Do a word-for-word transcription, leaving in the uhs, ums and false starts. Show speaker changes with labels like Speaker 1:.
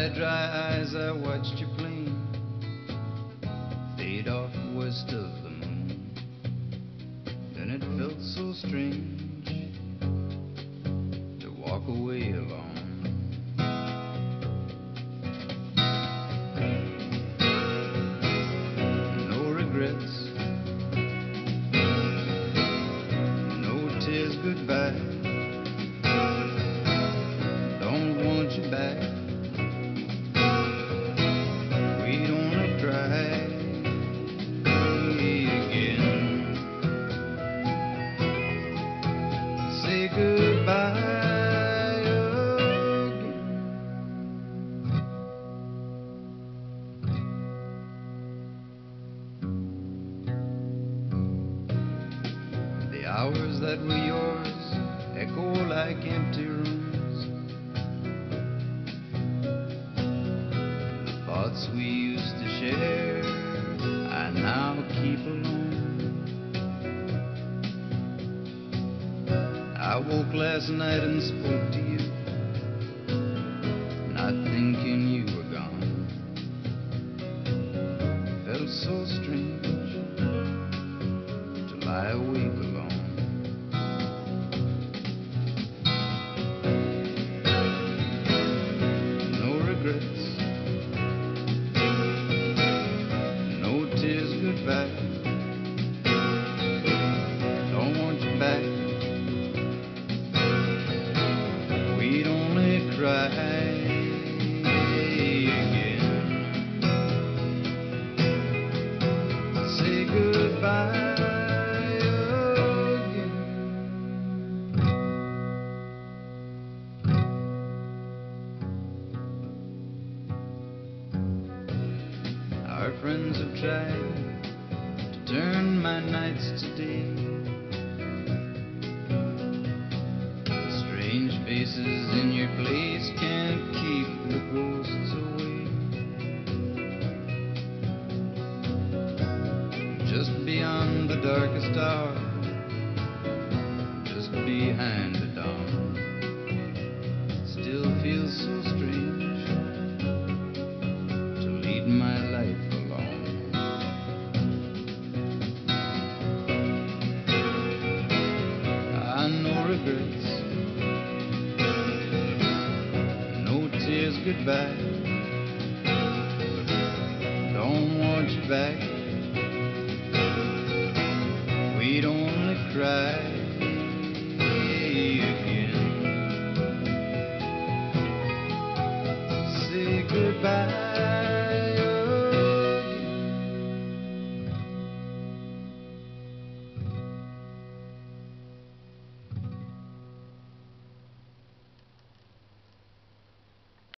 Speaker 1: my dry eyes I watched your plane fade off west of the moon. Then it felt so strange to walk away alone. No regrets, no tears goodbye. Don't want you back. We'd only cry again. Say goodbye again. The hours that were yours echo like empty rooms. The thoughts we used to share I now keep alone. I woke last night and spoke to you, not thinking you were gone. Felt so strange to lie awake alone. No regrets, no tears goodbye. Don't want you back. We'd only cry again. Say goodbye again. Our friends have tried to turn my nights to day. The strange faces in your place can't keep the ghosts away. Just beyond the darkest hour, just behind the dawn, still feels so strange to lead my life alone. I no regrets, no tears goodbye. Don't want you back. We'd only cry again. Say goodbye.